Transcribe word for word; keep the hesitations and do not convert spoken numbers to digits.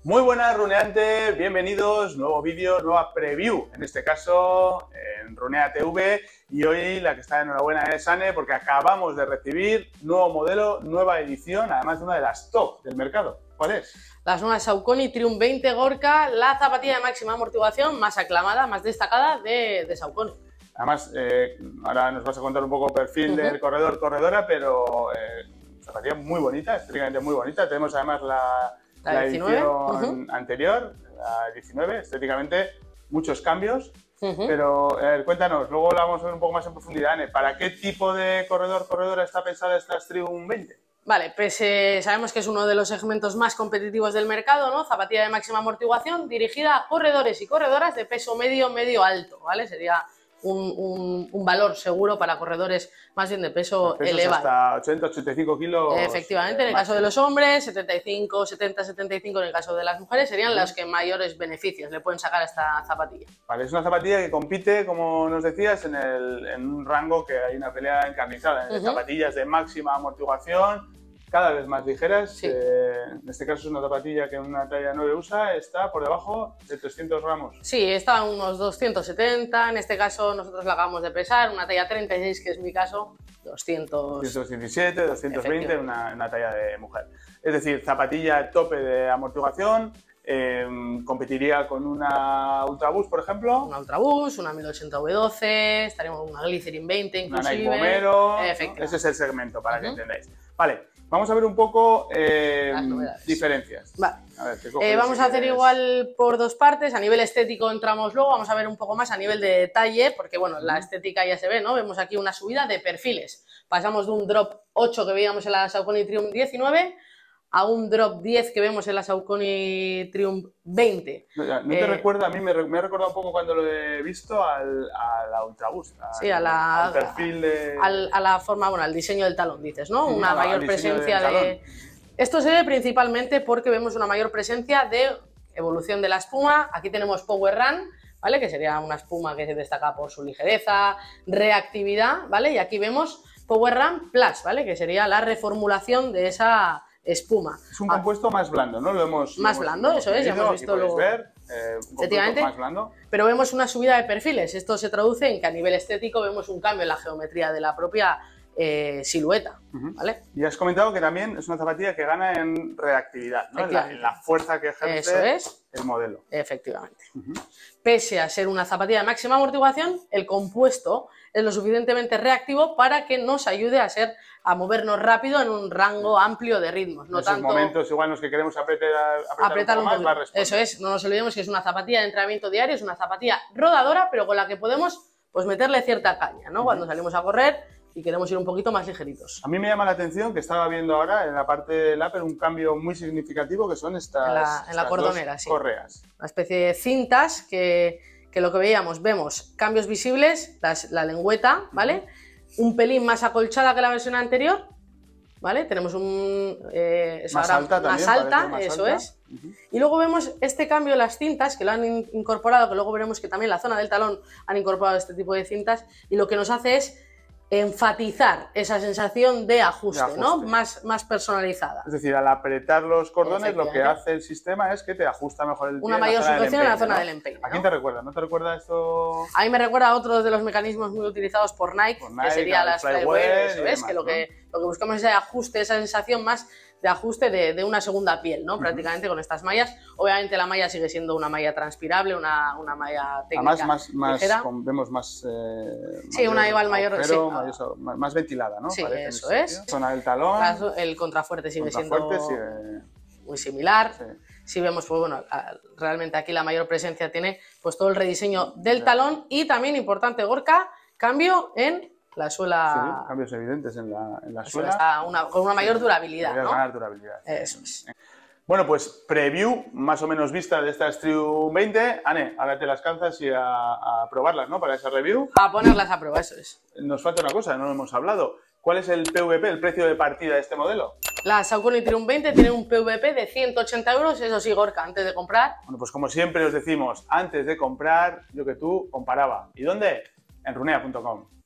Muy buenas runeantes, bienvenidos, nuevo vídeo, nueva preview, en este caso en Runea T V, y hoy la que está de enhorabuena es Ane porque acabamos de recibir nuevo modelo, nueva edición, además de una de las top del mercado. ¿Cuál es? Las nuevas Saucony Triumph veinte Gorka, la zapatilla de máxima amortiguación más aclamada, más destacada de, de Saucony. Además, eh, ahora nos vas a contar un poco el perfil uh-huh. del corredor, corredora, pero eh, zapatilla muy bonita, estéticamente muy bonita. Tenemos además la... La, la edición uh-huh. anterior, la diecinueve, estéticamente muchos cambios, uh-huh. pero eh, cuéntanos, luego la vamos a ver un poco más en profundidad, Ane, ¿para qué tipo de corredor, corredora está pensada esta Triumph veinte? Vale, pues eh, sabemos que es uno de los segmentos más competitivos del mercado, ¿no? Zapatilla de máxima amortiguación dirigida a corredores y corredoras de peso medio, medio alto, ¿vale? Sería un, un, un valor seguro para corredores más bien de peso elevado. Hasta ochenta, ochenta y cinco kilos. Efectivamente, en el caso de los hombres, setenta y cinco, setenta, setenta y cinco, en el caso de las mujeres, serían uh-huh. los que mayores beneficios le pueden sacar a esta zapatilla. Vale, es una zapatilla que compite, como nos decías, en, el, en un rango que hay una pelea encarnizada, en uh-huh. zapatillas de máxima amortiguación, cada vez más ligeras. Sí. Eh, en este caso es una zapatilla que en una talla nueve usa, está por debajo de trescientos gramos. Sí, está a unos doscientos setenta, en este caso nosotros la acabamos de pesar, una talla treinta y seis, que es mi caso, doscientos... doscientos diecisiete, doscientos veinte, una, una talla de mujer. Es decir, zapatilla tope de amortiguación, eh, competiría con una Ultraboost, por ejemplo. Una Ultraboost, una mil ochenta V doce, estaríamos con una Glycerin veinte inclusive. Una Nike Vomero, ¿no? Ese es el segmento, para uh-huh. que entendáis. Vale. Vamos a ver un poco eh, diferencias. Vale. A ver, eh, vamos a hacer igual por dos partes. A nivel estético entramos luego, vamos a ver un poco más a nivel de detalle, porque bueno, la estética ya se ve, ¿no? Vemos aquí una subida de perfiles. Pasamos de un drop ocho que veíamos en la Saucony Triumph diecinueve a un drop diez que vemos en la Saucony Triumph veinte. No, ya, ¿no te eh, recuerda? A mí me, me ha recordado un poco cuando lo he visto al, a la Ultraboost. Sí, a la, al perfil de... Al, a la forma, bueno, al diseño del talón, dices, ¿no? Sí, una a, mayor presencia de... Esto se ve principalmente porque vemos una mayor presencia de evolución de la espuma. Aquí tenemos Power Run, ¿vale? Que sería una espuma que se destaca por su ligereza, reactividad, ¿vale? Y aquí vemos Power Run Plus, ¿vale? Que sería la reformulación de esa espuma. Es un compuesto ah, más blando, ¿no? Lo hemos Más lo hemos, blando, eso es, ya hemos visto luego. Ver, eh, un Efectivamente, más blando. Pero vemos una subida de perfiles. Esto se traduce en que a nivel estético vemos un cambio en la geometría de la propia eh, silueta, uh-huh. ¿vale? Y has comentado que también es una zapatilla que gana en reactividad, ¿no? En la, en la fuerza que ejerce eso es. el modelo. Efectivamente. Uh-huh. Pese a ser una zapatilla de máxima amortiguación, el compuesto es lo suficientemente reactivo para que nos ayude a ser a movernos rápido en un rango amplio de ritmos. No en esos tanto momentos igual los que queremos apretar, apretar, apretar un, un poco más, va a eso es, no nos olvidemos que es una zapatilla de entrenamiento diario, es una zapatilla rodadora, pero con la que podemos pues, meterle cierta caña, ¿no? Uh-huh. Cuando salimos a correr y queremos ir un poquito más ligeritos. A mí me llama la atención que estaba viendo ahora en la parte del upper un cambio muy significativo que son estas, en la, en estas la cordonera, sí. correas. Una especie de cintas que, que lo que veíamos, vemos cambios visibles, las, la lengüeta, ¿vale? Uh-huh. Un pelín más acolchada que la versión anterior, ¿vale? Tenemos un... Eh, eso más ahora, alta más también, alta, más eso alta. es. Uh-huh. Y luego vemos este cambio en las cintas, que lo han in incorporado, que luego veremos que también en la zona del talón han incorporado este tipo de cintas, y lo que nos hace es enfatizar esa sensación de ajuste, de ajuste. ¿no? Más, más personalizada. Es decir, al apretar los cordones lo que hace el sistema es que te ajusta mejor el pie. Una mayor sujeción en la zona del empeine. ¿A quién te recuerda? ¿No te recuerda esto? A mí me recuerda a otro de los mecanismos muy utilizados por Nike, por Nike que sería las Flyware, eso es, que lo, que lo que buscamos es ese ajuste, esa sensación más de ajuste de, de una segunda piel, ¿no? Uh-huh. Prácticamente con estas mallas. Obviamente la malla sigue siendo una malla transpirable, una, una malla técnica. Además, más, ligera. Más, vemos más... Eh, sí, una igual mayor... Agujero, sí, mayor, más, más ventilada, ¿no? Sí, Parece eso es. Zona del talón. El contrafuerte sigue contrafuerte siendo sigue... muy similar. Sí. Si vemos, pues bueno, realmente aquí la mayor presencia tiene pues todo el rediseño del sí. talón y también, importante, Gorka, cambio en la suela. Sí, cambios evidentes en la, en la, la suela. suela. Una, con una mayor durabilidad, ¿no? Ganar durabilidad. Eso es. Bueno, pues preview más o menos vista de esta Triumph veinte. Ane, ahora te las calzas y a, a probarlas, ¿no? Para esa review. A ponerlas a prueba, eso es. Nos falta una cosa, no lo hemos hablado. ¿Cuál es el P V P, el precio de partida de este modelo? La Saucony Triumph veinte tiene un P V P de ciento ochenta euros, eso sí, Gorka, antes de comprar. Bueno, pues como siempre os decimos, antes de comprar, yo que tú comparaba. ¿Y dónde? En runea punto com.